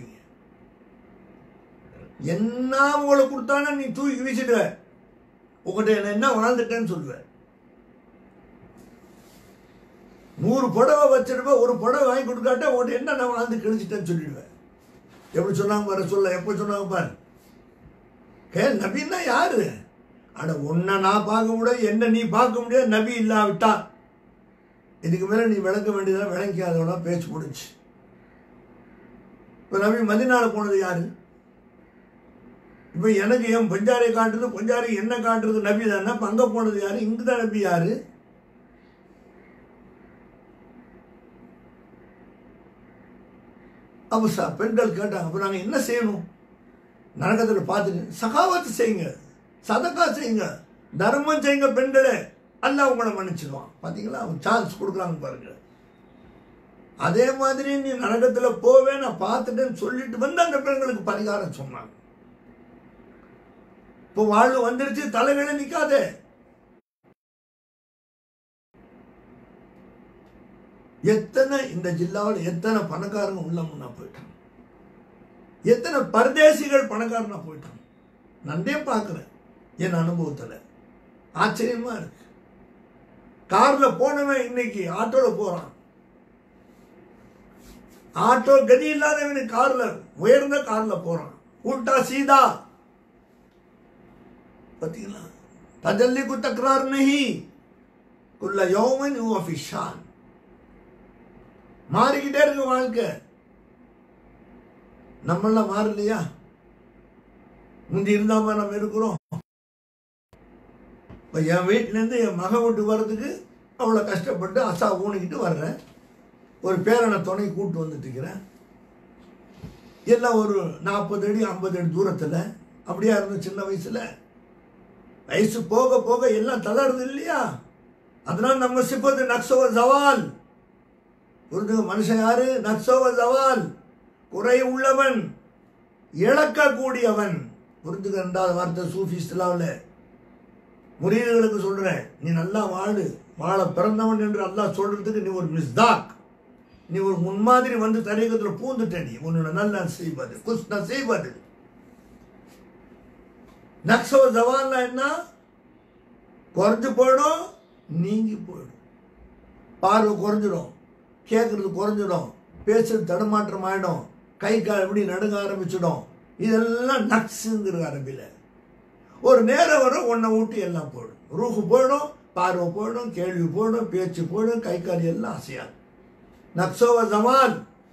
என்ன உங்களை கொடுத்தானே நீ தூக்கி வீசிடுவ. உங்கள்கிட்ட என்ன வாழ்ந்துட்டேன்னு சொல்லுவேன். 100 புடவை வச்சிருப்பேன், ஒரு புடவை வாங்கி கொடுக்காட்ட உங்கள்கிட்ட என்ன நான் வாழ்ந்து கிழிச்சிட்டேன்னு சொல்லிடுவேன். எப்படி சொன்னாங்க பாரு, சொல்ல எப்போ சொன்னாங்க பாரு. நபின்னா யாரு? அட உன்னை நான் பார்க்க முடியாது, என்ன நீ பார்க்க முடியாது. நபி இல்லாவிட்டா இதுக்கு மேலே நீ விளக்க வேண்டியதெல்லாம் விளங்காதவனா பேச்சு முடிச்சு. இப்போ நபி மதினால போனது யாரு? இப்போ எனக்கு என் பஞ்சாரை காட்டுறது, பஞ்சாரை என்ன காட்டுறது நபி தானே. இப்போ அங்கே போனது யாரு? இங்கே தான் நபி யாரு? அப்போ பெண்கள் கேட்டாங்க, அப்போ நாங்கள் என்ன செய்யணும்? நரகத்தில் பார்த்துட்டு சகாவத்து செய்யுங்க, சதக்கா செய்யுங்க, தர்மம் செய்யுங்க பெண்களே, அல்லாஹ் உங்களை மன்னிச்சிடுவான். பார்த்தீங்களா, அவன் சான்ஸ் கொடுக்குறாங்க பாருங்க. அதே மாதிரி நீ நரகத்தில் போவே நான் பார்த்துட்டேன்னு சொல்லிட்டு வந்து அந்த பெண்களுக்கு பரிகாரம் சொன்னாங்க. இப்போ வாழ்வு வந்துருச்சு, தலைகளை நிக்காதே. எத்தனை இந்த ஜில்லாவில் எத்தனை பணக்காரங்க உள்ள முன்னா போயிட்டாங்க, எத்தனை பரதேசிகள் பணக்காரனா போயிட்டாங்க. நன்றே பார்க்கிறேன் என் அனுபவத்தில். ஆச்சரியமா இருக்கு. கார்ல போனவன் இன்னைக்கு ஆட்டோல போறான். ஆட்டோ கதி இல்லாதவன் கார்ல, உயர்ந்த கார்ல போறான். உல்டா சீதா. பாத்தீங்களா? தஜல்லி கு தக்ரார் நஹி, குல்ல யௌமன் ஹுவ ஃபி ஷான். மாறிக்கிட்டே இருக்கு வாழ்க்கை. நம்மளாம் மாறலையா? முந்தி இருந்தாம நம்ம இருக்கிறோம். இப்போ என் வீட்டிலேருந்து என் மகன் வீட்டுக்கு வர்றதுக்கு அவ்வளோ கஷ்டப்பட்டு அசா ஊனிக்கிட்டு வர்றேன். ஒரு பேரனை துணை கூப்பிட்டு வந்துட்டுக்கிறேன். எல்லாம் ஒரு 40 அடி 50 அடி தூரத்தில் அப்படியா இருந்தோம் சின்ன வயசில். வயசு போக போக எல்லாம் தளருது இல்லையா? அதனால நம்ம சிப்பது நக்சோவ ஜவால். புரிஞ்சுங்க, மனுஷன் யாரு? நக்சோவ ஜவால், குறை உள்ளவன், இழக்கக்கூடியவன். புரிஞ்சுக்க, 2வது வார்த்தை சூஃபி இஸ்லாமில் முரீதுகளுக்கு சொல்றேன். நீ நல்லா வாழு, வாழ பிறந்தவன் என்று அல்லாஹ் சொல்றதுக்கு நீ ஒரு மிஸ்தாக், நீ ஒரு முன்மாதிரி வந்து தரீகத்தில் பூந்துட்ட. நீ உன்னோட நல்ல செய்வது குஸ் நசீபது. நக்சவ ஜவான்னா என்ன? குறைஞ்சு போயிடும், நீங்கி போயிடும். பார்வை குறைஞ்சிடும், கேட்கறது குறைஞ்சிடும், பேசுறது தடுமாற்றம் ஆயிடும், கை கால் எப்படி நடுங்க ஆரம்பிச்சிடும். இதெல்லாம் நக்ஸுங்கிற அரபில. ஒரு நேரம் வரும் உன்னை ஊட்டி எல்லாம் போயிடும். ரூஹு போயிடும், பார்வை போயிடும், கேள்வி போயிடும், பேச்சு போயிடும், கை கால் எல்லாம் அசையாது. நக்சோவ ஜமான்.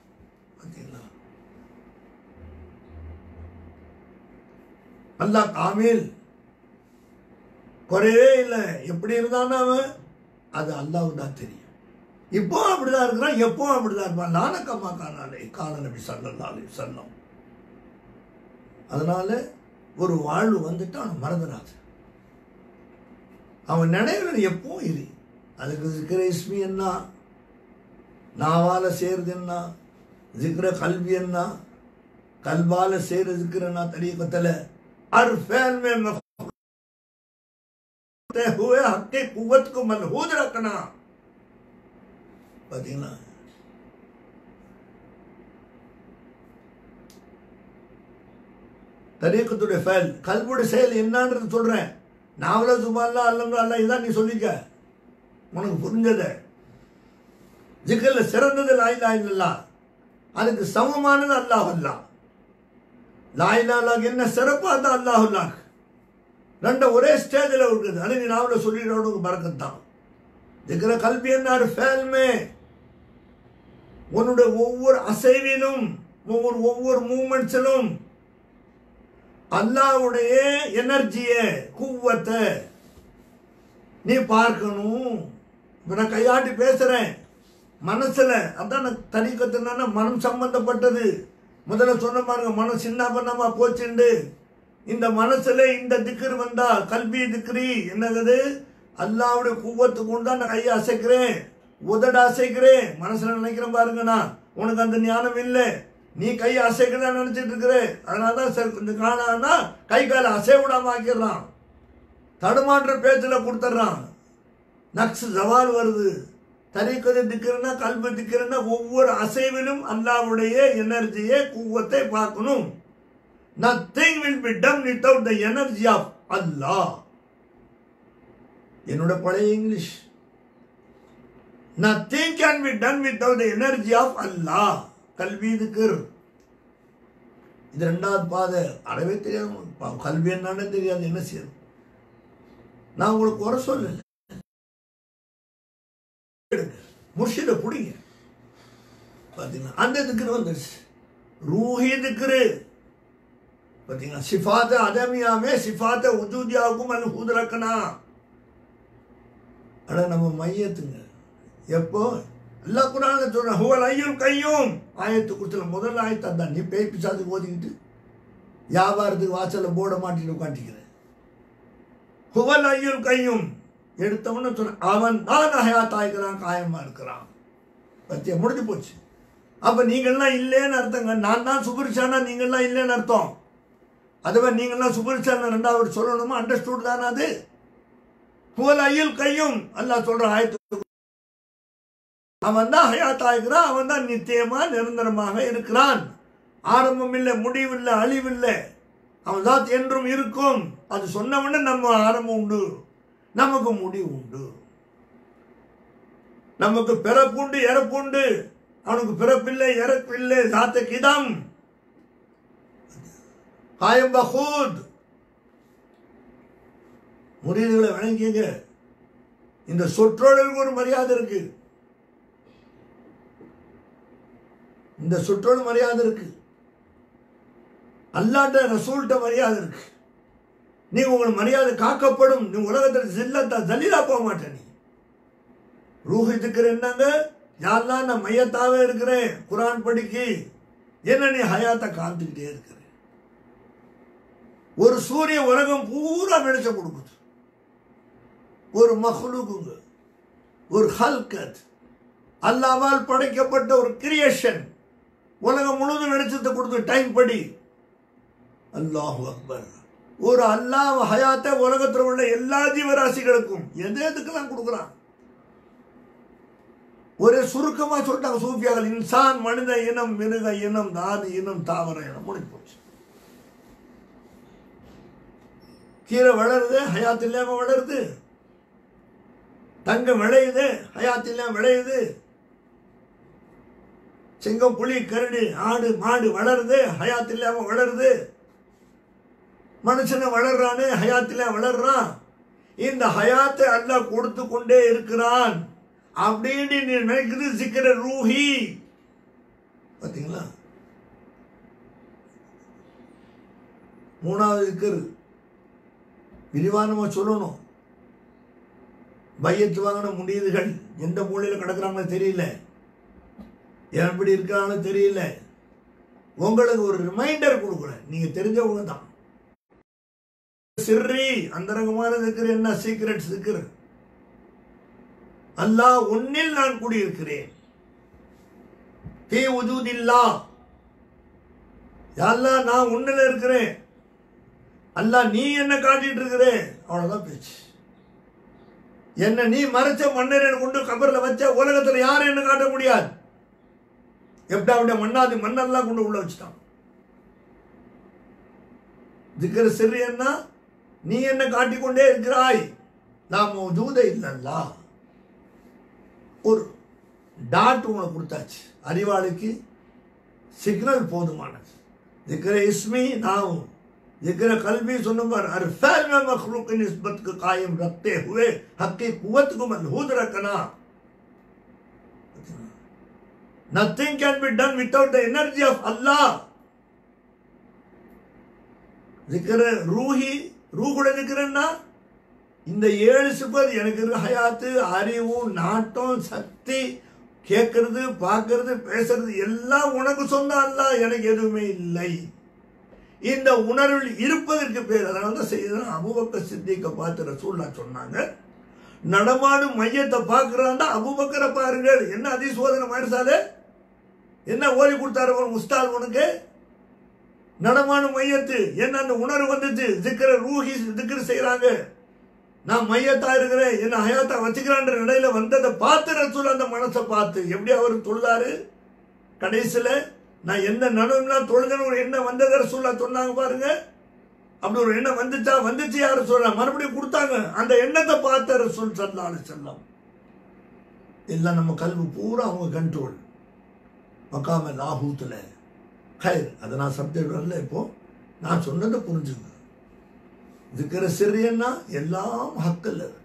அல்லாஹ் காமில், குறையவே இல்லை. எப்படி இருந்தான்னு அவன் அது அல்லாஹ்வுக்கு தான் தெரியும். இப்போ அப்படிதான் இருக்கிறான், எப்போ அப்படிதான் இருப்பான். நானக்கம்மா காணாலே காண நபி ஸல்லல்லாஹு அலைஹி வஸல்லம். அதனால ஒரு வாழ்வு வந்துட்டு அவனை மறந்துடாது. அவன் நினைவுகள் எப்பவும் இரு. அதுக்கு ஜிக்ர இஸ்மி என்ன, நாவால செய்யறது என்ன, ஜிக்ர கல்வி என்ன, கல்வால செய்யற ஜிக்ரனா தரீகத்தில் हर फैल में हुए हक के कुव्वत को मलहूज रखना. பாத்தீங்களா? தரீகத்துடைய ஃபைல் கல்புடைய செயல் என்னன்றது சொல்றேன். நாவல சுபான்லா அல்லா அல்லா இதான் நீ சொல்லிக்க, உனக்கு புரிஞ்சது. ஜிக்கர்ல சிறந்தது லா இலாஹ இல்லல்லாஹ், அதுக்கு சமமானது அல்லாஹ் அல்லாஹ். லா இலாஹ இல்லல்லாஹ் என்ன சிறப்பு, அது அல்லாஹ் அல்லாஹ். ரெண்டும் ஒரே ஸ்டேஜில் இருக்குது. அது நீ நாவல சொல்லிடுறவனுக்கு பரக்கத் தான். ஜிக்ர கல்பி என்ன ஃபேல் மே, உன்னுடைய ஒவ்வொரு அசைவிலும் ஒவ்வொரு மூமெண்ட்ஸிலும் அல்லாஹ்வுடைய எனர்ஜியை குவத்தை நீ பார்க்கணும். இப்போ நான் கையாட்டி பேசுறேன் மனசுல, அதான் தரீகத்துனா மனம் சம்பந்தப்பட்டது. முதல்ல சொன்ன பாருங்க, மனம் சின்ன பண்ணமா போச்சுண்டு. இந்த மனசுல இந்த திக்ர் வந்தா கல்வி திக்ரி என்னது, அல்லாஹ்வுடைய குவத்துக்கு கொண்டு தான் நான் கையை அசைக்கிறேன், உதட அசைக்கிறேன். மனசுல நினைக்கிறேன் பாருங்கண்ணா, உனக்கு அந்த ஞானம் இல்லை, நீ கையை அசைக்கிறதா நினைச்சிட்டு இருக்கிற. அதனாலதான் கொஞ்சம் காணான்னா கை கால அசை விடாம ஆக்கிடுறான், தடுமாற்ற பேச்சுல கொடுத்துட்றான். நக்ஸ் ஜவால் வருது. தரீக்கத்து திக்கிறனா கல்வி திக்கிறனா ஒவ்வொரு அசைவிலும் அல்லாஹ்வுடைய எனர்ஜியை குவத்தை பார்க்கணும். Nothing will be done without the energy of Allah. என்னோட பழைய English, nothing can be done without the energy of Allah. கல்வி திக்ர் இது 2வது பாதை. அறவே தெரியாது, கல்வி என்னன்னு தெரியாது, என்ன செய்யறது. நான் உங்களுக்கு குறை சொல்லல, முர்ஷித புடிங்க. பாத்தீங்கன்னா அந்த திக்ரு வந்துருச்சு, ரூஹி திக்ரு. பாத்தீங்கன்னா சிஃபாத் அதமியாமே சிஃபாத் உஜூதியாவுக்கும் மல்ஹூத் ரக்கனா. ஆனா நம்ம மையத்துங்க எப்போ அல்லாஹ் குர்ஆன்ல சொல்றான், ஹுவல் ஹய்யுல் கய்யூம். ஆயத்து குர்ஆன்ல முதல் ஆயத்து அதான். நீ பேய் பிசாசுக்கு ஓதிக்கிட்டு வியாபாரத்துக்கு வாசல்ல போர்டை மாட்டிட்டு உட்காந்துக்கிற. ஹுவல் ஹய்யுல் கய்யூம் எடுத்தவன சொன்ன, அவன் தான் ஹயாத்தாய்க்கிறான், காயமா இருக்கிறான். பத்தியா, முடிஞ்சு போச்சு. அப்ப நீங்கள்லாம் இல்லைன்னு அர்த்தங்க. நான் தான் சுபரிச்சானா நீங்கள்லாம் இல்லைன்னு அர்த்தம். அதுவே நீங்கள்லாம் சுபரிச்சான ரெண்டாவது சொல்லணுமா? அண்டர்ஸ்டூட் தானே அது? புகழ் ஐயில் கையும் அல்லாஹ் சொல்ற ஆயத்து, அவன் தான் ஹயாத்தாகிறான், அவன் தான் நித்தியமா நிரந்தரமாக இருக்கிறான். ஆரம்பம் இல்லை, முடிவில்லை, அழிவில்லை. அவன் தான் என்றும் இருக்கும். அது சொன்னவன நம்ம ஆரம்பம் உண்டு, நமக்கு முடிவு உண்டு. நமக்கு பிறப்புண்டு இறப்புண்டு, அவனுக்கு பிறப்பில்லை இறப்பில்லை. ஜாத்த கிதம் காயம் பஹூத். முரீதுகளை வணங்கிங்க. இந்த சொற்றொடருக்கு ஒரு மரியாதை இருக்கு, இந்த சொற்றொடு மரியாதை இருக்கு, அல்லாட்ட ரசூல்கிட்ட மரியாதை இருக்கு. நீ உங்களுக்கு மரியாதை காக்கப்படும். நீ உலகத்தில் ஜில்லத்தா ஜலீலா போக மாட்டேன். நீ ரூஹித்துக்கிற என்னங்க, யாரெல்லாம் நான் மையத்தாவே இருக்கிறேன் குரான் படிக்கு, என்ன நீ ஹயாத்தை காத்துக்கிட்டே இருக்கிற. ஒரு சூரிய உலகம் பூரா வெளிச்சம் கொடுக்குது. ஒரு மஹ்லூக்குங்க, ஒரு ஹல்கத், அல்லாவால் படைக்கப்பட்ட ஒரு கிரியேஷன் உலகம் முழுவதும் வெளிச்சத்தை கொடுத்து டைம் படி. அல்லாஹு அக்பர். ஒரு அல்லாஹ் ஹயாத்தை உலகத்தில் உள்ள எல்லா ஜீவராசிகளுக்கும் எதுக்கெல்லாம் கொடுக்குறான். ஒரே சுருக்கமா சொல்லிட்டாங்க சூஃபியாக்கள், இன்சான் மனித இனம், மிருக இனம், தாது இனம், தாவர இனம், முடிஞ்சு போச்சு. கீரை வளருது, ஹயாத் இல்லாம வளருது. தங்கம் விளையுது, ஹயாத் இல்லாம விளையுது. சிங்கம், புலி, கரடி, ஆடு, மாடு வளருது, ஹயாத் இல்லாம வளருது. மனுஷனை வளர்றானே, ஹயாத்தில வளர்றான். இந்த ஹயாத்தை அல்லாஹ் கொடுத்து கொண்டே இருக்கிறான் அப்படின்னு நீ நினைக்கிறது சிக்கிற ரூஹி. பாத்தீங்களா? மூணாவது திக்ர் விரிவானமா சொல்லணும். பையத்து வாங்கின முடியுதுகள் எந்த மூலையில கிடக்குறாங்களோ தெரியல, எப்படி இருக்காங்களோ தெரியல. உங்களுக்கு ஒரு ரிமைண்டர் கொடுக்குறேன், நீங்க தெரிஞ்சவங்க தான். சிர்ரி அந்தரங்கமான திக்ர் என்ன? சீக்ரெட் திக்ர். அல்லாஹ் உன்னில் நான் கூடியிருக்கிறேன். ஃபீ வுஜூதில்லாஹ், யா அல்லாஹ் நான் உன்னில் இருக்கிறேன். அல்லாஹ் நீ என்ன காட்டிட்டு இருக்கிற, அவ்வளவுதான் பேச்சு. என்ன நீ மறைச்ச மன்னரை கொண்டு கபர்ல வச்ச உலகத்துல யாரும் என்ன காட்ட முடியாது. எப்படி அவருடைய மன்னாதி மன்னர்லாம் கொண்டு உள்ள வச்சுட்டான். திக்ர் சிர்ரி என்ன? நீ என்ன காட்டிக்கொண்டே இருக்கிறாய். நான் மௌஜூத இல்லல்லா. ஒரு டாட் உனக்கு கொடுத்தாச்சு. அறிவாளிக்கு சிக்னல் போதுமானது. திக்ர இஸ்மி நான் जिक्र कल्बी सुनो पर हर फैल में मखलूक की निस्बत को कायम रखते हुए हक़ी कुव्वत को मलहूद रखना. Nothing can be done without the energy of Allah. जिक्र रूही, रूहुடைய जिक्रன்னா இந்த 7 சிஃபத் எனக்கு இருக்கு. ஹயாத்து, அறிவு, நாட்டம், சக்தி, கேட்கறது, பார்க்கறது, பேசுறது எல்லாம் உனக்கு சொந்தம். அல்லாஹ் எனக்கு எதுவுமே இல்லை. இந்த உணர்வில் இருப்பதற்கு பேர். அதனால தான் செய்யணும். அபூபக்கர் சித்திக்க பார்த்து ரசூலுல்லாஹ் சொன்னாங்க, நடமாடும் மையத்தை பார்க்கிறாண்டா அபூபக்கரை பாருங்கள். என்ன அதிசோதனை மனுஷாலே, என்ன ஓதி கொடுத்தாரு ஒரு முஸ்தால் உனக்கு. நடமாடும் மையத்து என்ன அந்த உணர்வு வந்துச்சு. திக்ர ரூஹி திக்ர் செய்யறாங்க. நான் மையத்தா இருக்கிறேன், என்ன ஹயாத்தா வச்சுக்கிறான்ற நிலையில வந்ததை பார்த்து ரசூல் அந்த மனசை பார்த்து எப்படி அவரு தொழுதாரு. கடைசியில நான் என்ன நடுவுனா தொழுதுன்னு ஒரு எண்ணம் வந்ததை ரசூல்லா சொன்னாங்க பாருங்க. அப்படி ஒரு எண்ணம் வந்துச்சா? வந்துச்சு. யாரு சொல்ல மறுபடியும் கொடுத்தாங்க. அந்த எண்ணத்தை பார்த்த ரசூல் ஸல்லல்லாஹு அலைஹி வஸல்லம். எல்லாம் நம்ம கல்வி பூரா அவங்க கண்ட்ரோல். மகாம லாஹூத்துல ஹைர். அதை நான் சப்ஜெக்ட் வரல. இப்போ நான் சொன்னதை புரிஞ்சுங்க. திக்ர சிர்ரின்னா எல்லாம் ஹக்கில் இருக்கு.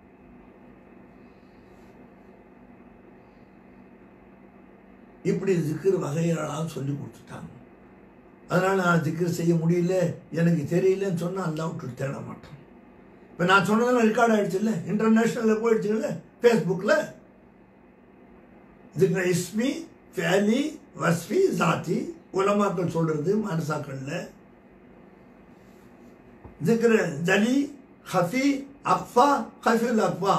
இப்படி திக்ர் வகையெல்லாம் சொல்லி கொடுத்துட்டாங்க. அதனால நான் திக்ர் செய்ய முடியல, எனக்கு தெரியலன்னு சொன்னா அல்லாஹ் விட்டு தேட மாட்டோம். இப்போ நான் சொன்னதெல்லாம் ரெக்கார்ட் ஆயிடுச்சு இல்லை, இன்டர்நேஷனலில் போயிடுச்சு இல்லை, ஃபேஸ்புக்கில். திக்ர இஸ்மி, ஃபேலி, வஸ்ஃபி, ஜாத்தி உலமாக்கள் சொல்றது மனசாக்கள்ல. திக்ர ஜலி, ஹஃபி, அக்ஃபா, ஹஃபில் அக்ஃபா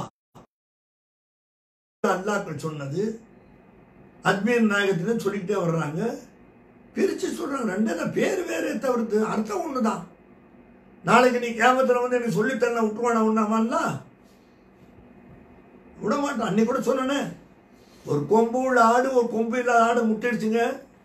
அல்லாஹ்க்கள் சொன்னது. அஜ்மீர் நாயகத்திலும் சொல்லிக்கிட்டே வர்றாங்க. பிரித்து சொல்கிறாங்க. ரெண்டெல்லாம் பேர் வேறே தவிர்த்து அர்த்தம் ஒன்று தான். நாளைக்கு நீ கியாமத்தில் வந்து எனக்கு சொல்லித்தரல விட்டுருவானா உண்ணாமல்ல விட மாட்டான். அன்னைக்கு கூட சொன்னேனே, ஒரு கொம்பு உள்ள ஆடு ஒரு கொம்பு இல்லாத ஆடு முட்டிடுச்சுங்க.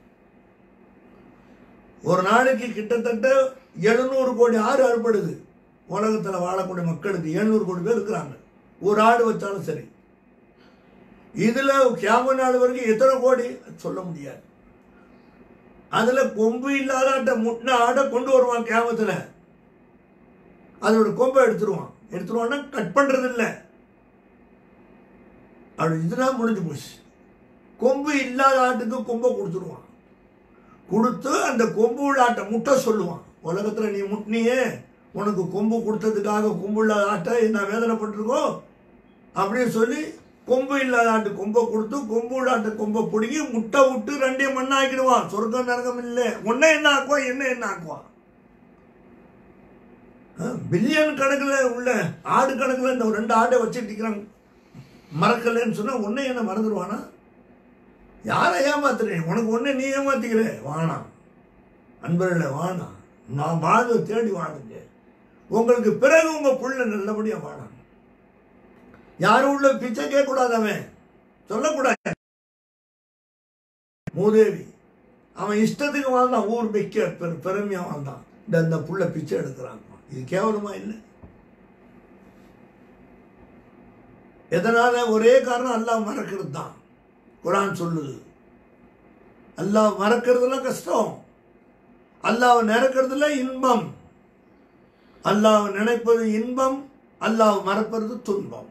ஒரு நாளைக்கு கிட்டத்தட்ட 700 கோடி ஆடு அறுபடுது. உலகத்தில் வாழக்கூடிய மக்களுக்கு 700 கோடி பேர் இருக்கிறாங்க. ஒரு ஆடு வச்சாலும் சரி. இதில் கியாம நாள் வரைக்கும் எத்தனை கோடி சொல்ல முடியாது. அதில் கொம்பு இல்லாத ஆட்டை முட்டின ஆடை கொண்டு வருவான் கியாமத்தில். அதோட கொம்பை எடுத்துருவான்னா கட் பண்ணுறது இல்லை. அப்படி இதெல்லாம் முடிஞ்சு போச்சு. கொம்பு இல்லாத ஆட்டுக்கு கொம்பை கொடுத்துருவான். கொடுத்து அந்த கொம்பு உள்ள ஆட்டை முட்டை சொல்லுவான். உலகத்தில் நீ முட்டினியே, உனக்கு கொம்பு கொடுத்ததுக்காக கொம்பு இல்லாத ஆட்டை என்ன வேதனைப்பட்டிருக்கோ அப்படின்னு சொல்லி கொம்பு இல்லாத ஆட்டு கொம்பை கொடுத்து கொம்பு உள்ள ஆட்டை கொம்பை பிடிங்கி முட்டை விட்டு ரெண்டையும் மண்ணாக்கிடுவான். சொர்க்கம் நரகம் இல்லை. ஒன்னே என்ன ஆக்குவான், என்ன ஆக்குவான். பில்லியன் கணக்கில் உள்ள ஆடு கணக்கில் இந்த 2 ஆடை வச்சுட்டு இருக்கிறாங்க. மறக்கலைன்னு சொன்னால் ஒன்னே என்ன மறந்துடுவானா? யாரை ஏமாத்துறேன், உனக்கு ஒன்னே நீ ஏமாத்திக்கிற. வாணாம் அன்பர்களே, வாணாம். நான் வாழ்வை தேடி வாழுங்க. உங்களுக்கு பிறகு உங்கள் புள்ள நல்லபடியாக வாழாங்க. யாரும் உள்ள பிச்சை கேட்கக்கூடாது. அவன் சொல்லக்கூடாது. மூதேவி அவன் இஷ்டத்துக்கு வாழ்ந்தான். ஊர் மிக்க பெருமையாக வாழ்ந்தான். இந்த புள்ள பிச்சை எடுக்கிறான். இது கேவலமா இல்லை? எதனால? ஒரே காரணம், அல்லாஹ் மறக்கிறது தான். குர்ஆன் சொல்லுது, அல்லாஹ் மறக்கிறதுல கஷ்டம், அல்லாஹ் நினைக்கிறதுல இன்பம். அல்லாஹ் நினைப்பது இன்பம், அல்லாஹ் மறப்பது துன்பம்.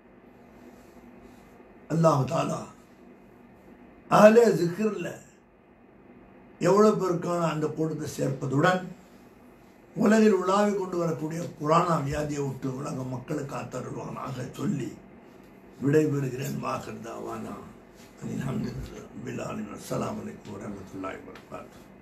அல்லாஹ் தாலா அஹ்லே ஸிக்ர்ல எவ்வளவு பேருக்கான அந்த கூட்டத்தை சேர்ப்பதுடன் உலகில் உலாவி கொண்டு வரக்கூடிய புராண வியாதியை விட்டு உலக மக்களுக்கு காத்தருள்வானாக சொல்லி விடைபெறுகிறேன். வாஹிர் தாவானா அல்ஹம்துலில்லாஹி ரப்பில் ஆலமீன். அஸ்ஸலாமு அலைக்கும் வரஹ்மத்துல்லாஹி வபரகாத்துஹு.